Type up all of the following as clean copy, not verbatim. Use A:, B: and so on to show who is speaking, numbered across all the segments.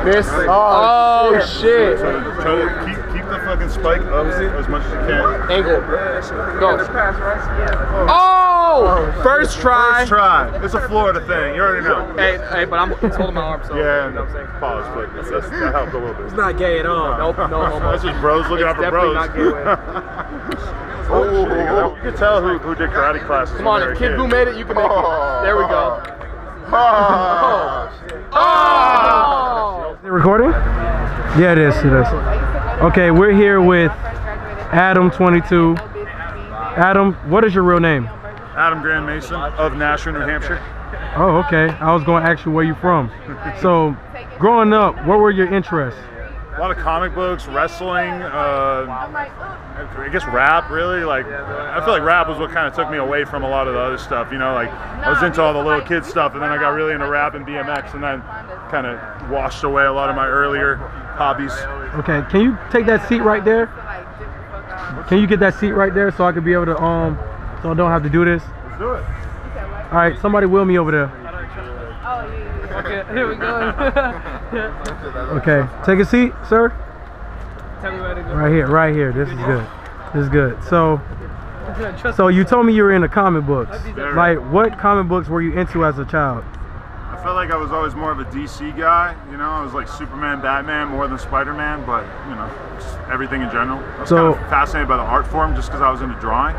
A: This? Oh, shit.
B: So try to keep the fucking spike up as much as you can.
A: Angle. Go. Oh! First try.
B: First try. It's a Florida thing. You already know.
A: Hey, but I'm holding my arm, so.
B: Yeah,
A: you know what I'm saying?
B: pause, but that helped a little bit.
C: It's not gay at all.
A: Nope, no homo.
B: That's just bros looking out for bros.
A: Definitely not gay.
B: Oh, you can tell who did karate classes.
A: Come on, if Kid Boo made it, you can make it. There we go.
C: Oh! Is it recording? Yeah, it is. It is. Okay, we're here with Adam 22. Adam, what is your real name?
B: Adam Grand Mason of Nashua, New Hampshire.
C: Oh, okay. I was going to ask you where you're from. So, growing up, what were your interests?
B: A lot of comic books, wrestling, I guess rap, really. Like, I feel like rap was what kind of took me away from a lot of the other stuff, you know, like I was into all the little kid stuff, and then I got really into rap and BMX, and then kind of washed away a lot of my earlier hobbies.
C: Okay, can you take that seat right there? Can you get that seat right there so I could be able to, so I don't have to do this?
B: Let's do it.
C: All right, somebody wheel me over there.
A: Okay, here we go.
C: Okay, take a seat, sir.
A: Tell me where to go.
C: Right here. This is good. This is good. So you told me you were into comic books. Like, what comic books were you into as a child?
B: I felt like I was always more of a DC guy, you know. I was like Superman, Batman, more than Spider-Man, but you know, just everything in general. I was kind of fascinated by the art form just because I was into drawing.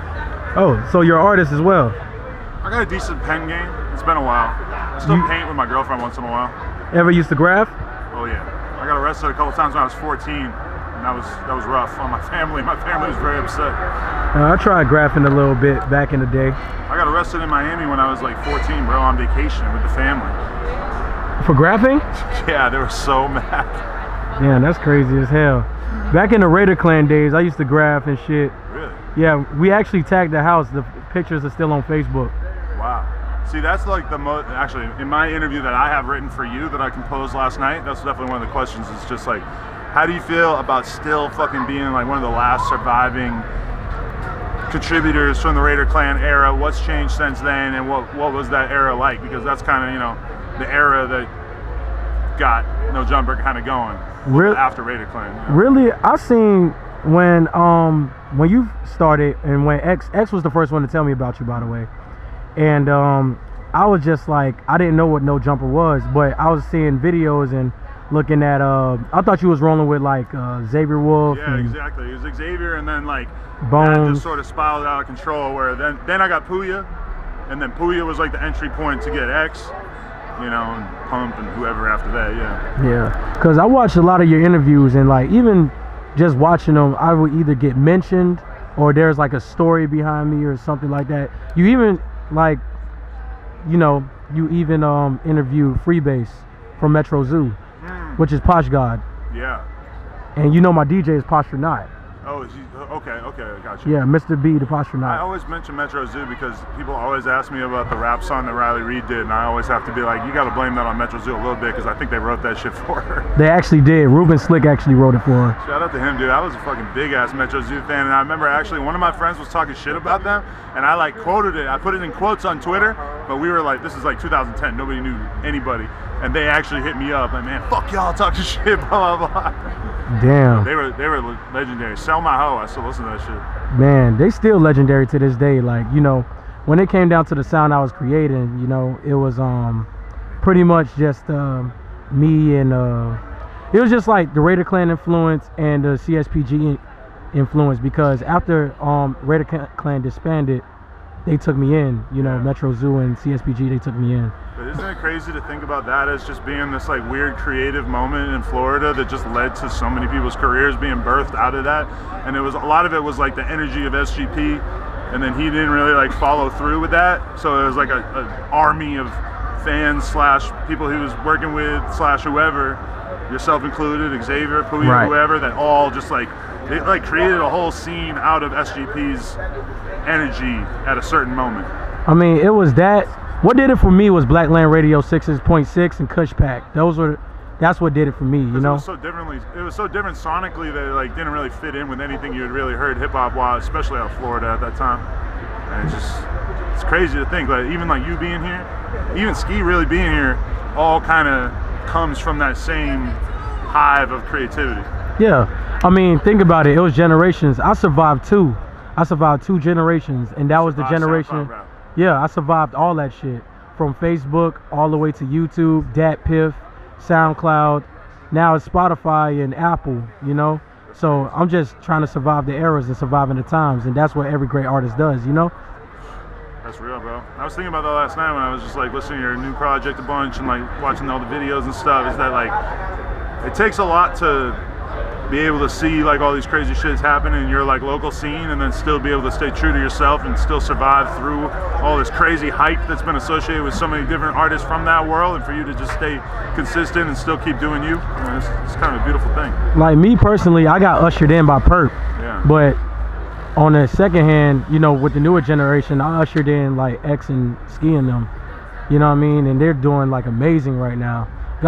C: Oh, so you're an artist as well?
B: I got a decent pen game. It's been a while. I still paint with my girlfriend once in a while.
C: Ever used to graph?
B: Oh yeah. I got arrested a couple times when I was 14, and that was rough on my family. My family was very upset.
C: I tried graphing a little bit back in the day.
B: I got arrested in Miami when I was like 14, bro, on vacation with the family.
C: For graphing?
B: Yeah, they were so mad.
C: Yeah, that's crazy as hell. Back in the Raider Klan days, I used to graph and shit.
B: Really?
C: Yeah, we actually tagged the house. The pictures are still on Facebook.
B: Wow. See, that's like the most, actually, in my interview that I have written for you that I composed last night, that's definitely one of the questions. It's just like, how do you feel about still fucking being like one of the last surviving contributors from the Raider Klan era? What's changed since then, and what was that era like? Because that's kind of, you know, the era that got No Jumper kind of going after Raider Klan. You know?
C: Really, I seen when you started, and when X was the first one to tell me about you, by the way. And I was just like, I didn't know what No Jumper was, but I was seeing videos and looking at, I thought you was rolling with like Xavier Wolf.
B: Yeah, exactly. It was Xavier, and then like
C: Bones.
B: That just sort of spiraled out of control, where then I got Puya, and then Puya was like the entry point to get X, you know, and Pump and whoever after that, yeah. Yeah,
C: because I watched a lot of your interviews, and like even just watching them, I would either get mentioned or there's like a story behind me or something like that. You even like, you know, you even interviewed Freebase from Metro Zoo, which is Posh God.
B: Yeah.
C: And you know my DJ is Postronaut.
B: Oh, is he, okay, I got you.
C: Yeah, Mr. B, the Postronaut.
B: I always mention Metro Zoo because people always ask me about the rap song that Riley Reid did, and I always have to be like, you got to blame that on Metro Zoo a little bit because I think they wrote that shit for her.
C: They actually did. Ruben Slick actually wrote it for her.
B: Shout out to him, dude. I was a fucking big ass Metro Zoo fan, and I remember actually one of my friends was talking shit about them, and I like quoted it. I put it in quotes on Twitter, but we were like, this is like 2010. Nobody knew anybody, and they actually hit me up like, man, fuck y'all talking shit, blah blah blah.
C: Damn.
B: They were legendary. Sell My Hoe. I still listen to that shit.
C: Man, they still legendary to this day. Like, you know, when it came down to the sound I was creating, you know, it was pretty much just me and it was just like the Raider Klan influence and the CSPG influence, because after Raider Klan disbanded, they took me in, you know, Metro Zoo and CSPG, they took me in.
B: But isn't it crazy to think about that as just being this like weird creative moment in Florida that just led to so many people's careers being birthed out of that? And it was, a lot of it was like the energy of SGP, and then he didn't really like follow through with that. So it was like an army of fans slash people he was working with slash whoever, yourself included, Xavier, Puya, whoever, that all just like, they like created a whole scene out of SGP's energy at a certain moment.
C: I mean, it was that. What did it for me was Blackland Radio 6.6 and Kush Pack. That's what did it for me, you know?
B: It was so different sonically that it like didn't really fit in with anything you had really heard hip hop wise, especially out of Florida at that time. And it's crazy to think, like even like you being here, even Ski really being here, all kind of comes from that same hive of creativity.
C: Yeah, I mean, think about it. It was generations. I survived two. I survived 2 generations, and that was the generation. Yeah, I survived all that shit from Facebook all the way to YouTube, Dat Piff, SoundCloud. Now it's Spotify and Apple. You know, so I'm just trying to survive the eras and surviving the times, and that's what every great artist does. You know.
B: That's real, bro. I was thinking about that last night when I was just like listening to your new project a bunch and like watching all the videos and stuff. Is that like it takes a lot to be able to see like all these crazy shits happen in your like local scene, and then still be able to stay true to yourself and still survive through all this crazy hype that's been associated with so many different artists from that world, and for you to just stay consistent and still keep doing you. I mean, it's kind of a beautiful thing.
C: Like me personally, I got ushered in by Purpp.
B: Yeah.
C: But on the second hand, you know, with the newer generation, I ushered in like X and Ski and them. You know what I mean? And they're doing like amazing right now.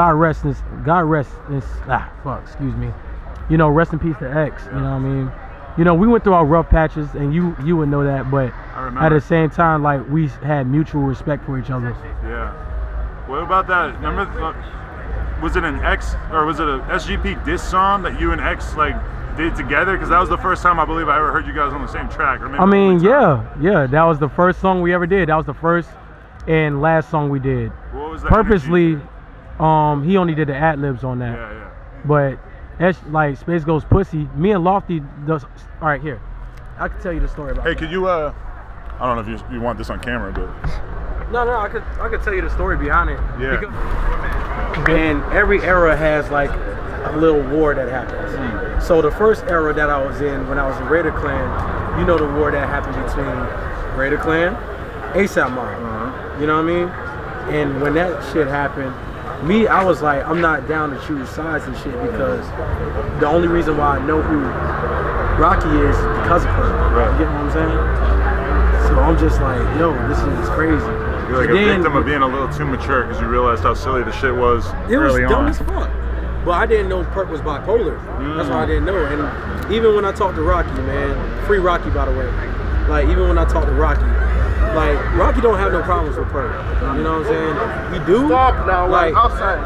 C: Excuse me. You know, rest in peace to X. You know what I mean? You know, we went through our rough patches, and you would know that, but at the same time, like, we had mutual respect for each other.
B: Yeah. What about that? Remember, was it an X, or was it a SGP diss song that you and X, like, did together? Because that was the first time I believe I ever heard you guys on the same track. Or maybe
C: I mean, yeah, that was the first song we ever did. That was the first and last song we did.
B: What was that?
C: Purposely, he only did the ad-libs on that.
B: Yeah.
C: But that's like Space Ghost Pussy. Me and Lofty does. All right, here. I can tell you the story about.
B: Hey, could you? I don't know if you want this on camera, but.
C: No, I could tell you the story behind it.
B: Yeah.
C: And every era has like a little war that happens. So the first era that I was in, when I was in Raider Klan, you know the war that happened between Raider Klan, ASAP Mob. You know what I mean? And when that shit happened, I was like, I'm not down to choose sides and shit, because the only reason why I know who Rocky is because of her. Right. You get what I'm saying? So I'm just like, yo, this is crazy.
B: You're like a victim of being a little too mature because you realized how silly the shit was.
C: It was dumb as fuck. But I didn't know Purpp was bipolar. That's why I didn't know. And even when I talked to Rocky, man, free Rocky by the way. Like even when I talked to Rocky, like Rocky don't have no problems with Purpp. You know what I'm saying? He do.
A: Stop now,
C: like
A: outside.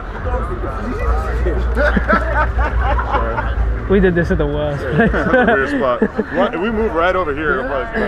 D: We did this at the worst.
B: That's a weird spot. If we move right over here,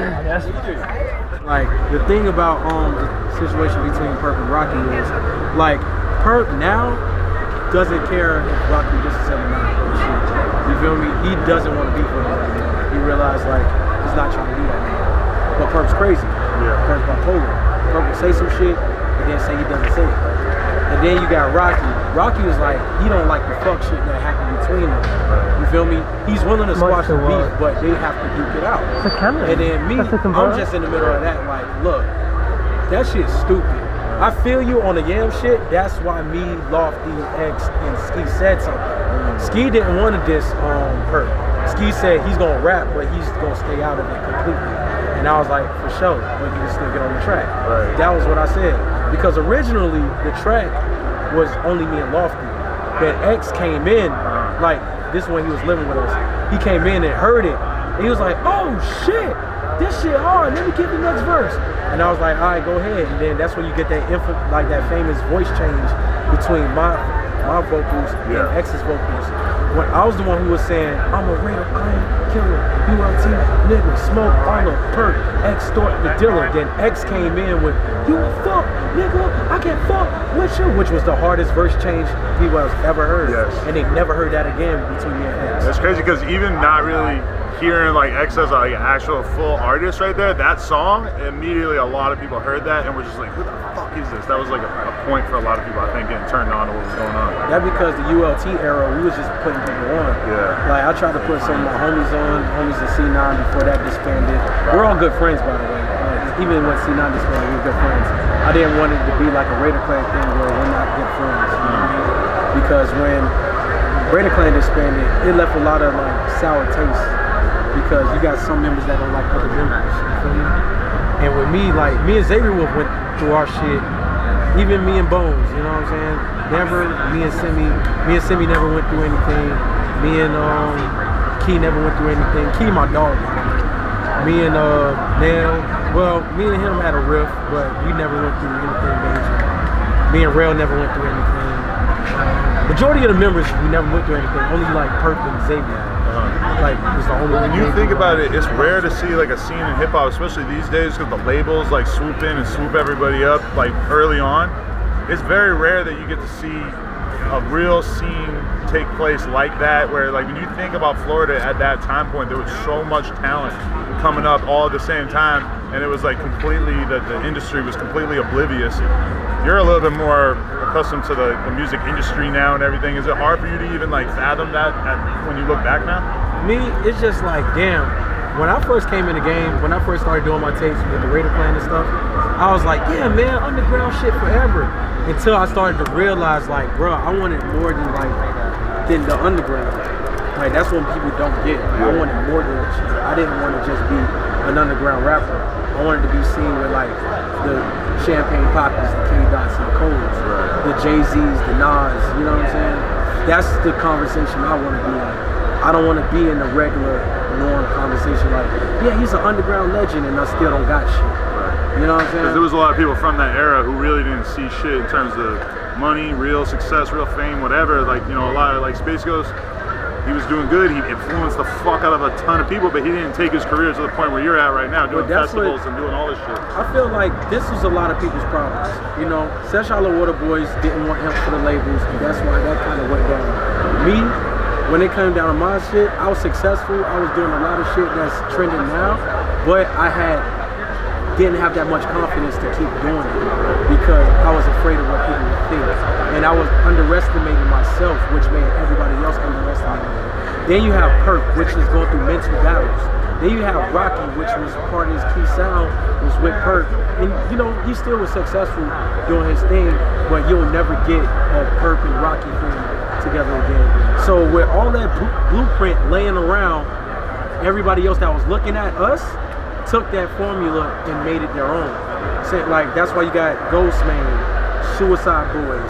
C: like the thing about the situation between Purpp and Rocky is like Purpp now doesn't care if Rocky disses him or not. You feel me? He doesn't want to be for him. He realized like he's not trying to do that anymore. But Purpp's crazy. Yeah. Purpp's bipolar. Purpp will say some shit and then say he doesn't say it. And then you got Rocky. Rocky was like, he don't like the fuck shit that happened between them. You feel me? He's willing to squash the beef, but they have to duke it out. And then me, I'm just in the middle of that, like, look, that shit's stupid. I feel you on the Yam shit. That's why me, Lofty, X, and Ski said something. Ski didn't want to diss Purpp. Ski said he's gonna rap, but he's gonna stay out of it completely. And I was like, for sure, but he can still get on the track. Right. That was what I said. Because originally the track was only me and Lofty. But X came in, like this is when he was living with us. He came in and heard it. And he was like, oh shit, this shit hard. Let me get the next verse. And I was like, all right, go ahead. And then that's when you get that like that famous voice change between my vocals and X's vocals. When I was the one who was saying, I'm a Raider Klan killer, ULT nigga, smoke all of Purpp, X Stort the dealer. Then X came in with, you a fuck nigga, I can't fuck with you, which was the hardest verse change people have ever heard. Yes. And they never heard that again between me and X.
B: That's crazy because even not really hearing like X as like an actual full artist right there, that song, immediately a lot of people heard that and were just like, who the fuck is this? That was like a point for a lot of people, I think, getting turned on to what was going on.
C: That because the ULT era, we was just putting people on. Yeah. Like I tried to put some of my homies on, homies in C9 before that disbanded. We're all good friends, by the way. Even when C9 disbanded, we were good friends. I didn't want it to be like a Raider Klan thing where we're not good friends. You know what I mean? Because when Raider Klan disbanded, it left a lot of like sour taste. Because you got some members that don't like other members, you feel me? And with me, like, me and Xavier Wolf went through our shit. Even me and Bones, you know what I'm saying? Never, me and Simi never went through anything. Me and Key never went through anything. Key my dog. Me and Nail, well, me and him had a riff, but we never went through anything major. Me and Rail never went through anything. Majority of the members, we never went through anything. Only like Perp and Xavier. Like, was the only
B: When you think about it, it's rare to see like a scene in hip hop, especially these days, because the labels like swoop in and swoop everybody up like early on. It's very rare that you get to see a real scene take place like that, where like when you think about Florida at that time point, there was so much talent coming up all at the same time, and it was like completely, the industry was completely oblivious. You're a little bit more accustomed to the music industry now and everything. Is it hard for you to even like fathom that when you look back now?
C: Me, it's just like, damn, when I first came in the game, when I first started doing my tapes with the Raider Klan and stuff, I was like, yeah, man, underground shit forever. Until I started to realize, like, bro, I wanted more than the underground. Like, that's what people don't get. Like, I wanted more than that shit. I didn't want to just be an underground rapper. I wanted to be seen with like the Champagne Poppies, the K-Dots and the Coles, the Jay-Z's, the Nas, you know what I'm saying? That's the conversation I want to be in. I don't want to be in the regular norm conversation like, yeah, he's an underground legend and I still don't got shit. You know what I'm saying?
B: Because there was a lot of people from that era who really didn't see shit in terms of money, real success, real fame, whatever. Like, you know, a lot of like Space Ghost, he was doing good. He influenced the fuck out of a ton of people, but he didn't take his career to the point where you're at right now, doing festivals and doing all this shit.
C: I feel like this was a lot of people's problems. You know, Seshala Water Boys didn't want him for the labels, and that's why that kind of went down. Me, when it came down to my shit, I was successful. I was doing a lot of shit that's trending now, but I didn't have that much confidence to keep doing it because I was afraid of what people would think. And I was underestimating myself, which made everybody else underestimate me. Then you have Perp, which is going through mental battles. Then you have Rocky, which was part of his key sound, was with Perp. And you know, he still was successful doing his thing, but you'll never get a Perp and Rocky thing together again. So with all that blueprint laying around, everybody else that was looking at us took that formula and made it their own. So, like, that's why you got Ghostman, Suicide Boys,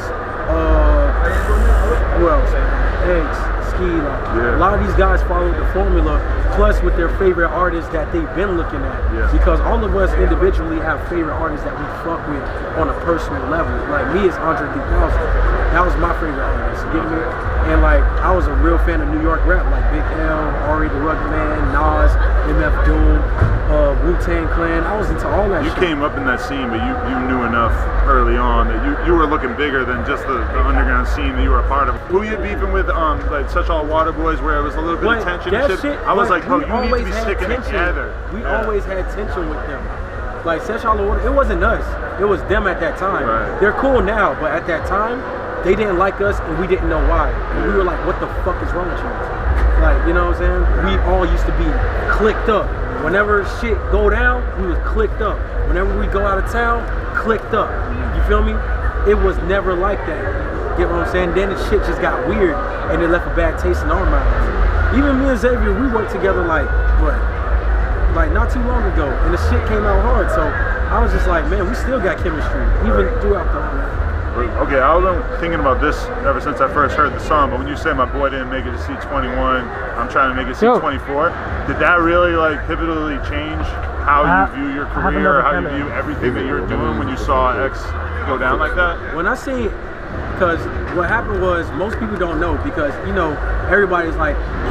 C: who else? Eggs, Ski. A lot of these guys followed the formula, plus with their favorite artists that they've been looking at. Because all of us individually have favorite artists that we fuck with on a personal level. Like me, it's Andre 3000. That was my favorite artist, you get me? And like, I was a real fan of New York rap, like Big L, Ari the Rugged Man, Nas, MF Doom, Wu-Tang Clan. I was into all that shit.
B: You came up in that scene, but you knew enough early on that you were looking bigger than just the underground scene that you were a part of. Who you beefing with, like such all Water Boys, where it was a little bit of tension and shit? I was like, bro, you need to be sticking together.
C: We always had tension with them. Like Session Water, it wasn't us. It was them at that time. They're cool now, but at that time, they didn't like us and we didn't know why. And we were like, what the fuck is wrong with you? Like, you know what I'm saying? We all used to be clicked up. Whenever shit go down, we was clicked up. Whenever we go out of town, clicked up. You feel me? It was never like that. You get what I'm saying? Then the shit just got weird and it left a bad taste in our mouths. Even me and Xavier, we worked together like, what? Like not too long ago, and the shit came out hard. So I was just like, man, we still got chemistry, even throughout the whole.
B: Okay, I was thinking about this ever since I first heard the song, but when you said my boy didn't make it to C21, I'm trying to make it C24, did that really like pivotally change how you view your career, or how you view everything that you're doing when you saw X go down like that?
C: When I see, because what happened was, most people don't know, because, you know, everybody's like,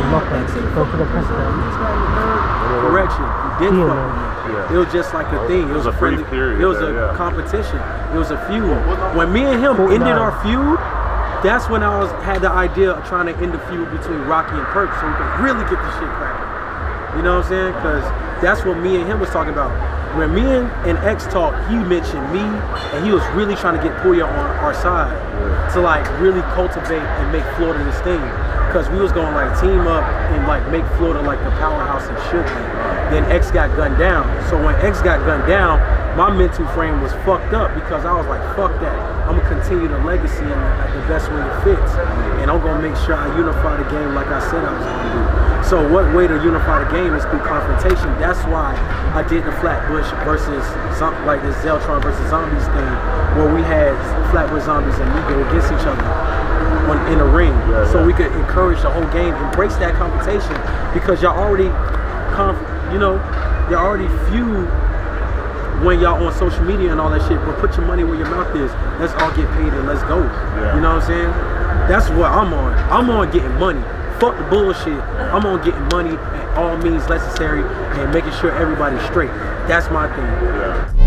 C: correction, you didn't fuck with me. It was just like a thing. It was a friendly period. It was a competition. It was a feud. When me and him ended our feud, that's when I had the idea of trying to end the feud between Rocky and Perp, so we could really get the shit cracking. You know what I'm saying? Because that's what me and him was talking about. When me and X talked, he mentioned me, and he was really trying to get Puya on our side to like really cultivate and make Florida this thing. Because we was going to like team up and like make Florida like the powerhouse it should be. Then X got gunned down. So when X got gunned down, my mental frame was fucked up because I was like, fuck that. I'm gonna continue the legacy in the best way it fits. And I'm gonna make sure I unify the game like I said I was gonna do. So what way to unify the game is through confrontation. That's why I did the Flatbush versus something like this Zeltron versus Zombies thing, where we had Flatbush Zombies and we go against each other in a ring. So we could encourage the whole game, embrace that competition, because y'all already, you know, y'all already feud
E: when y'all on social media and all that shit, but put your money where your mouth is. Let's all get paid and let's go. You know what I'm saying? That's what I'm on. I'm on getting money. Fuck the bullshit. I'm on getting money at all means necessary and making sure everybody's straight. That's my thing.